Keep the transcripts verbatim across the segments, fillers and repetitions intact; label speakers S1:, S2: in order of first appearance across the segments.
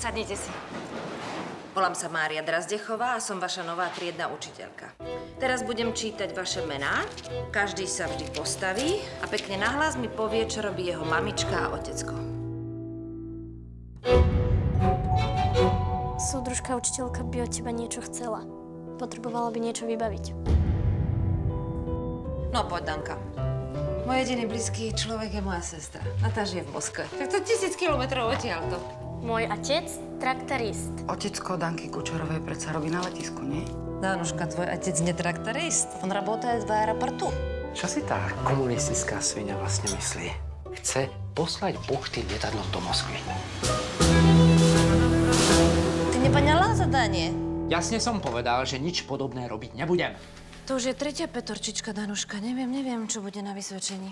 S1: Sadnite si.
S2: Volám sa Mária Drazdechová a som vaša nová triedna učiteľka. Teraz budem čítať vaše mená, každý sa vždy postaví a pekne nahlas mi povie, čo robí jeho mamička a otecko.
S3: Súdružka učiteľka by od teba niečo chcela. Potrebovala by niečo vybaviť.
S2: No poď, Danka. Môj jediný blízky človek je moja sestra. A tá žije v Moskve. Tak to tisíc kilometrov odtiaľto.
S3: Môj otec, traktorist.
S4: Otecko Danky Kučerovej predsa robí na letisku, nie?
S2: Danuška, tvoj otec nie traktorist. On работает v aeroportu.
S5: Čo si tá komunistická svinia vlastne myslí? Chce poslať buchty lietadlom do Moskvy.
S2: Ty nepoňala zadanie?
S5: Jasne som povedal, že nič podobné robiť nebudem.
S2: To už je tretia petorčička, Danuška. Neviem, neviem, čo bude na vysvedčení.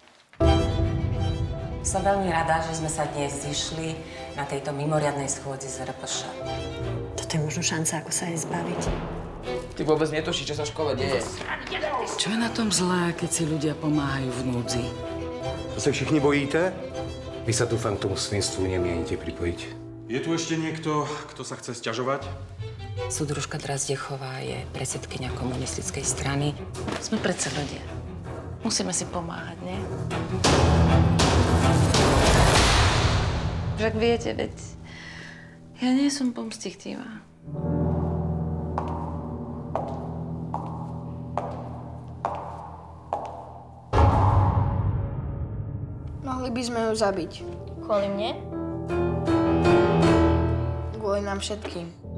S6: Som veľmi rada, že sme sa dnes zišli na tejto mimoriadnej schôdzi z er pé š.
S7: Toto je možno šanca, ako sa jej zbaviť.
S8: Ty vôbec netušíš, čo sa v škole deje.
S4: Čo je na tom zlé, keď si ľudia pomáhajú v núdzi?
S9: To sa všichni bojíte? Vy sa dúfam k tomu svinstvu nemienite pripojiť.
S10: Je tu ešte niekto, kto sa chce sťažovať?
S6: Súdružka Drazdechová je predsedkyňa komunistickej strany.
S2: Sme predsa ľudia. Musíme si pomáhať, nie? Však viete, veď ja nie som pomstichtivá.
S7: Mohli by sme ju zabiť.
S3: Kvôli mne?
S7: Kvôli nám všetkým.